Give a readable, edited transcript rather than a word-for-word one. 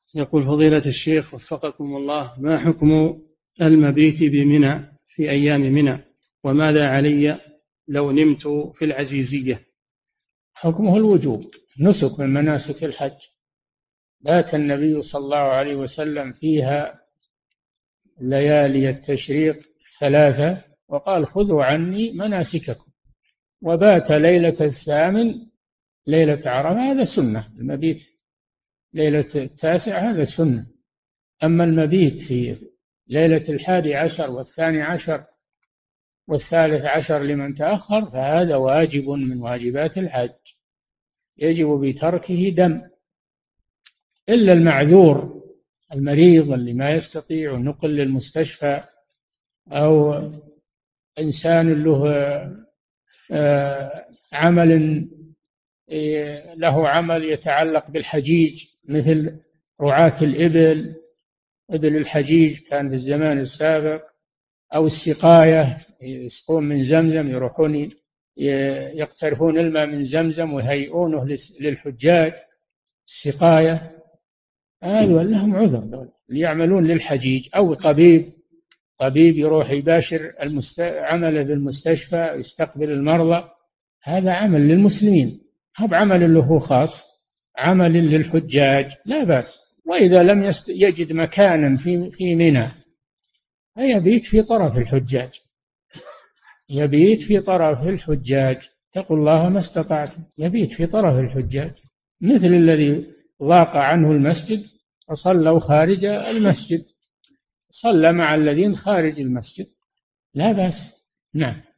يقول فضيلة الشيخ وفقكم الله: ما حكم المبيت بمنى في أيام منى؟ وماذا علي لو نمت في العزيزية؟ حكمه الوجوب، نسك من مناسك الحج. بات النبي صلى الله عليه وسلم فيها ليالي التشريق الثلاثة وقال: خذوا عني مناسككم. وبات ليلة الثامن ليلة عرفة، هذا سنة. المبيت ليلة التاسع هذا سنة. أما المبيت في ليلة 11 و12 و13 لمن تأخر فهذا واجب من واجبات الحج، يجب بتركه دم، إلا المعذور المريض اللي ما يستطيع النقل للمستشفى، أو إنسان عمل له عمل يتعلق بالحجيج، مثل رعاة الإبل، إبل الحجيج كان في الزمان السابق، أو السقاية، يسقون من زمزم، يروحون يقترفون الماء من زمزم ويهيئونه للحجاج. السقاية هذول لهم عذر، دول اللي يعملون للحجيج. أو طبيب يروح يباشر عمله في المستشفى، يستقبل المرضى، هذا عمل للمسلمين، هو بعمل له خاص، عمل للحجاج لا بأس. وإذا لم يجد مكانا في منى فيبيت في طرف الحجاج، يبيت في طرف الحجاج، اتقوا الله ما استطعتم، يبيت في طرف الحجاج، مثل الذي ضاق عنه المسجد فصلوا خارج المسجد، صلى مع الذين خارج المسجد لا بأس. نعم.